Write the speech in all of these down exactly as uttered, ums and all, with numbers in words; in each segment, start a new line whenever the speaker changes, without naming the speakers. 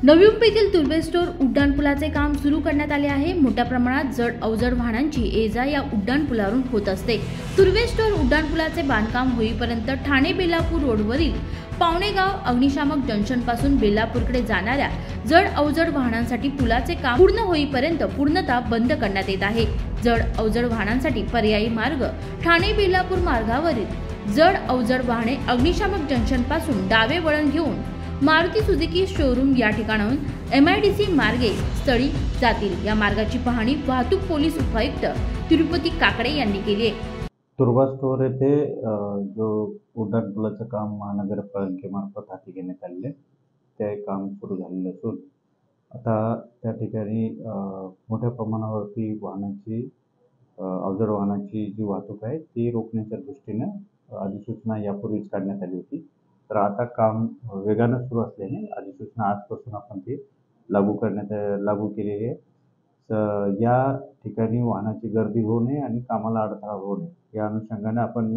नवी मुंबईतील तुर्भे स्टोअर उड्डाणपुलाचे काम सुरू करण्यात आले आहे। मोठ्या प्रमाणात जड अवजड वाहनांची ये-जा या उड्डाणपुलावरून होत असते। तुर्भे स्टोअर उड्डाणपुलाचे बांधकाम होईपर्यंत ठाणे बेलापूर रोडवरील पावणेगाव अग्निशामक जंक्शन पासून बेलापूरकडे जाणाऱ्या जड अवजड वाहनांसाठी पुलाचे काम पूर्ण होईपर्यंत पूर्णतः बंद करण्यात येत आहे। जड अवजड वाहनांसाठी पर्यायी मार्ग ठाणे बेलापूर मार्गावरील जड अवजड वाहने अग्निशामक जंक्शन पासून डावे वळण घेऊन मारुती सुझुकी शोरूम या ठिकाणाहून एमआयडीसी मार्गे स्थळी जातील। या मार्गाची पाहणी वाहतूक पोलीस उपायुक्त तिरुपती काकडे यांनी केली आहे।
तुर्भे स्टोअर येथे जो उड्डाणपुलाचं काम महानगरपालिकेमार्फत हाती घेण्यात आले ते काम सुरू झालेलं असून आता त्या ठिकाणी मोठ्या प्रमाणावरती वाहनाची अवजड वाहनाची जी वाहतूक आहे ती रोखण्याच्या दृष्टीने अधिसूचना यापूर्वीच काढण्यात आली होती। तर आता काम वेगाने सुरू असल्याने अधिसूचना आजपासून आपण ती लागू करण्यात लागू केलेली आहे। या ठिकाणी वाहनाची गर्दी होऊ नये आणि कामाला अडथळा होऊ नये या अनुषंगाने आपण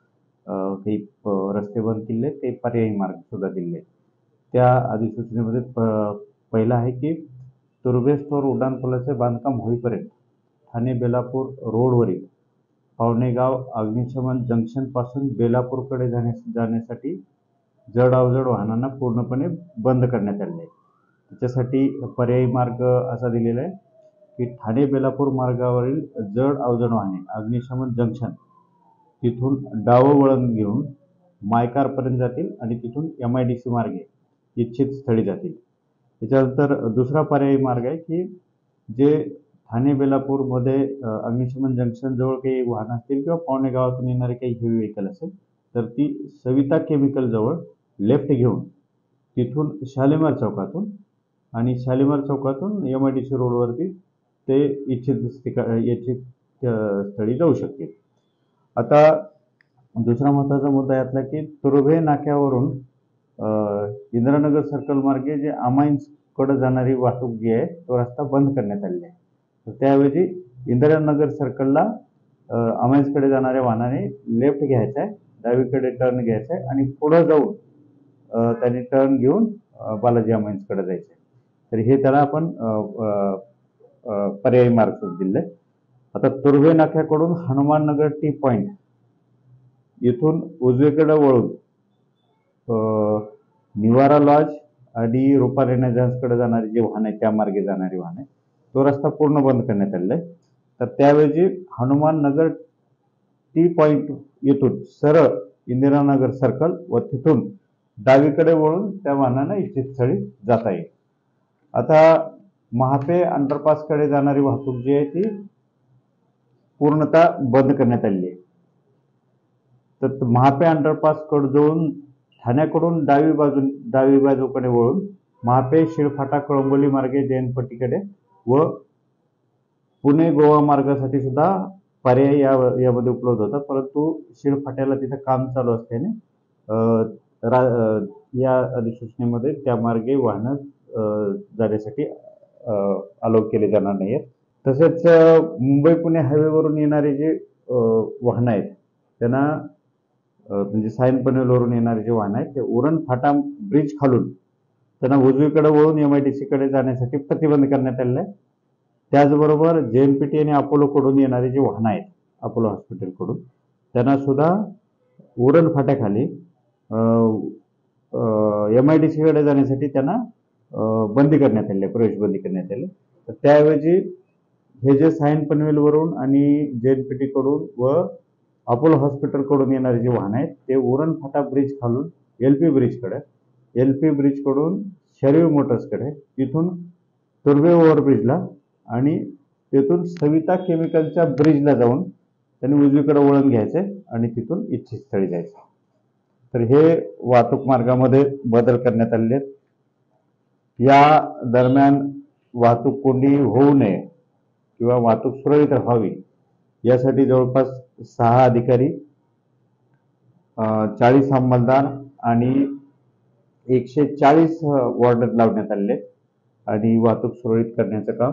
काही रस्ते बंद केले, ते पर्यायी मार्ग सुद्धा दिले। त्या अधिसूचनेमध्ये पहिला आहे की तुर्भे स्टोअर उड्डाणपुलाचे बांधकाम होईपर्यंत ठाणे बेलापूर रोडवरील पावणेगाव अग्निशमन जंक्शन पासून बेलापूरकडे जाण्या जाण्यासाठी जड अवजड वाहनांना पूर्णपणे बंद करण्यात आले आहे। त्याच्यासाठी पर्यायी मार्ग असा दिलेला आहे की ठाणे बेलापूर मार्गावरील जड अवजड वाहने अग्निशमन जंक्शन तिथून डावं वळण घेऊन मायकारपर्यंत जातील आणि तिथून एम आय डी सी मार्गे इच्छित स्थळी जातील। त्याच्यानंतर दुसरा पर्यायी मार्ग आहे की जे ठाणे बेलापूरमध्ये अग्निशमन जंक्शन जवळ काही वाहन असतील किंवा पावणे गावातून येणारे काही हेवी व्हेकल असेल तर ती सविता केमिकल जवळ लेफ्ट घेऊन तिथून शालिमार चौकातून आणि शालिमार चौकातून एम आय डी सी रोडवरती ते इच्छित इच्छित स्थळी जाऊ शकतील। आता दुसरा महत्त्वाचा मुद्दा यातला की तुर्भे नाक्यावरून इंदिरानगर सर्कल मार्गे जे अमाईन्सकडे जाणारी वाहतूक जी आहे तो रस्ता बंद करण्यात आलेला आहे। तर त्याऐवजी इंदिरानगर सर्कलला अमाईन्सकडे जाणाऱ्या वाहनाने लेफ्ट घ्यायचा आहे, डावीकडे टर्न घ्यायचा आहे आणि पुढे जाऊन त्यांनी टर्न घेऊन बालाजी अमाईन्सकडे जायचं आहे। तर हे त्याला आपण पर्यायी मार्ग दिले। आता तुर्भे नाक्याकडून हनुमाननगर टी पॉइंट इथून उजवीकडे वळून निवारा लॉज आणि रूपा रेनेसान्सकडे जाणारी जी वाहन आहे त्या मार्गे जाणारी वाहन आहे तो रस्ता पूर्ण बंद करण्यात आलेला आहे। तर त्याऐवजी हनुमाननगर टी पॉइंट येथून सरळ इंदिरानगर सर्कल व तिथून डावीकडे वळून त्या वाहनांना इच्छित स्थळी जाता येईल। आता महापे अंडरपासकडे जाणारी वाहतूक जी आहे ती पूर्णतः बंद करण्यात आलेली आहे। तर महापे अंडरपास कडून ठाण्याकडून डावी बाजू डावी बाजूकडे वळून महापे शिळफाटा कळंबोली मार्गे जैनपट्टीकडे व पुणे गोवा मार्गासाठी सुद्धा पर्याय या यामध्ये उपलब्ध होता, परंतु शिळफाट्याला तिथे काम चालू असल्याने या अधिसूचनेमध्ये त्या मार्गे वाहन जाण्यासाठी अलाउ केले जाणार नाही आहेत। तसेच मुंबई पुणे हायवेवरून येणारे जे वाहन आहेत त्यांना म्हणजे सायन पनवेलवरून येणारे जे वाहन आहेत ते उरण फाटा ब्रिज खालून त्यांना उजवीकडे वळून एम आय डी सीकडे जाण्यासाठी प्रतिबंध करण्यात आलेला आहे। त्याचबरोबर जे एन पी टी आणि अपोलोकडून येणारे जे वाहन आहेत अपोलो हॉस्पिटलकडून त्यांना सुद्धा उरण फाट्याखाली एम आय डी सीकडे जाण्यासाठी त्यांना बंदी करण्यात आली आहे, प्रवेश बंदी करण्यात आली। तर त्याऐवजी हे जे सायन पनवेलवरून आणि जे एन पी टीकडून व अपोलो हॉस्पिटलकडून येणारे जे वाहन आहेत ते उरण फाटा ब्रिज खालून एल पी ब्रिजकडे एल पी ब्रिजकडून शरीफ मोटर्सकडे तिथून तुर्भे ओव्हरब्रिजला आणि तिथून सविता केमिकलच्या ब्रिजला जाऊन त्यांनी उजवीकडे वळण घ्यायचे आणि तिथून इच्छित स्थळी जायचं। तर हे वाहतूक मार्गामध्ये बदल करण्यात आलेले आहेत। या दरम्यान वाहतूक कोंडी होऊ नये किंवा वाहतूक सुरळीत व्हावी यासाठी जवळपास सहा अधिकारी, चाळीस अंमलदार आणि एकशे चाळीस वॉर्डर लावण्यात आलेले आणि वाहतूक सुरळीत करण्याचं काम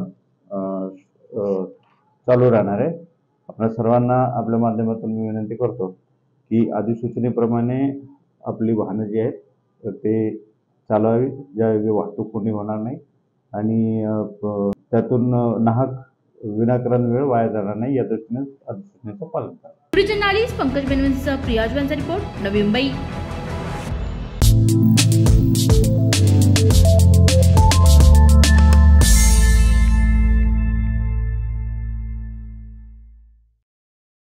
चालू राहणार आहे। आपल्या सर्वांना आपल्या माध्यमातून मी विनंती करतो की अधिसूचनेप्रमाणे आपली वाहनं जी आहेत ते चालवावी, ज्यायोगे वाहतूक कोंडी होणार नाही आणि अ, प- त्यातून अ, नाहक विनाकारण वेळ वाया जाणार नाही या दृष्टीने अधिसूचनेचं पालन करा.
जर्नलिस्ट पंकज बेनवंतसह प्रियाज रिपोर्ट, नवी मुंबई.